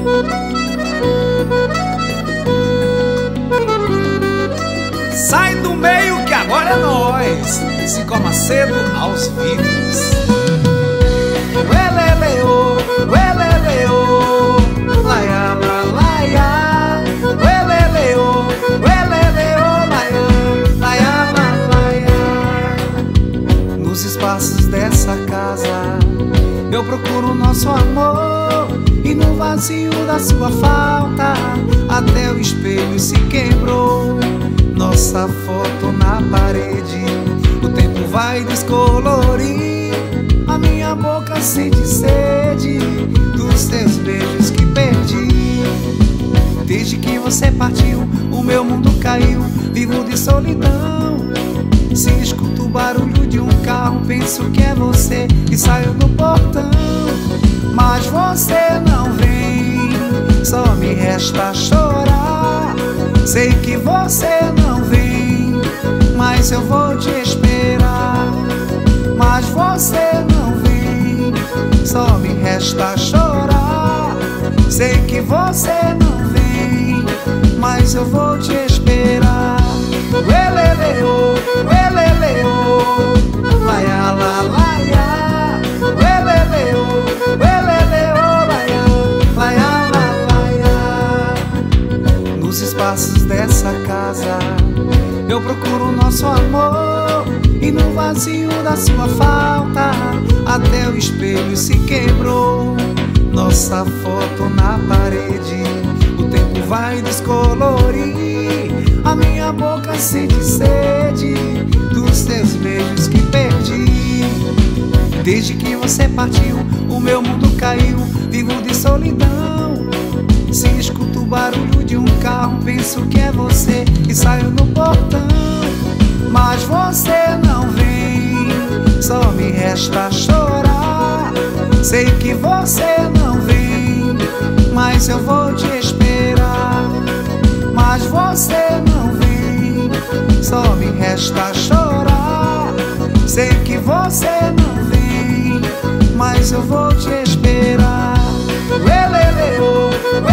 Sai do meio que agora é nós, Zico Macedo aos vivos. Ueleleo, ueleleo, laia, laia. Ueleleo, ueleleo, laia, laia, laia. Nos espaços dessa casa eu procuro nosso amor, e no vazio da sua falta até o espelho se quebrou. Nossa foto na parede, o tempo vai descolorir. A minha boca sente sede dos teus beijos que perdi. Desde que você partiu, o meu mundo caiu, vivo de solidão. Se escuto o barulho de um carro, penso que é você e saio do portão. Mas você não vem, só me resta chorar. Sei que você não vem, mas eu vou te esperar. Mas você não vem, só me resta chorar. Sei que você não vem, mas eu vou te esperar. Ueleleo, ueleleo, laia, la, laia. Ueleleo, ueleleo, laia, laia, la, laia. Nos espaços dessa casa eu procuro nosso amor, e no vazio da sua falta até o espelho se quebrou. Nossa foto na parede, o tempo vai descolorir. A minha boca sente sede dos teus beijos que perdi. Desde que você partiu, o meu mundo caiu, vivo de solidão. Se escuto o barulho de um carro, penso que é você e saio no portão. Mas você não vem, só me resta chorar. Sei que você não vem, mas eu vou te esperar. Mas você não vem, só me resta chorar. Sei que você não vem, mas eu vou te esperar. Ueleleo,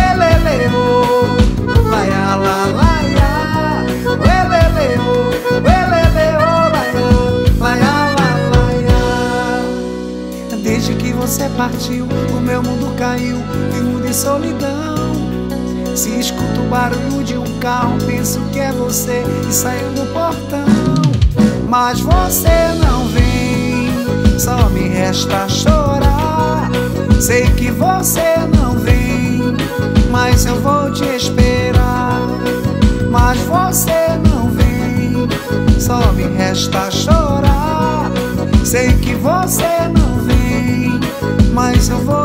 ueleleo, laia, la, laia. Ueleleo, ueleleo, laia, laia, la, laia. Desde que você partiu, o meu mundo caiu, vivo de solidão. Se escuto o barulho de um carro, penso que é você e saio do portão. Mas você não vem, só me resta chorar. Sei que você não vem, mas eu vou te esperar. Mas você não vem, só me resta chorar. Sei que você não vem, mas eu vou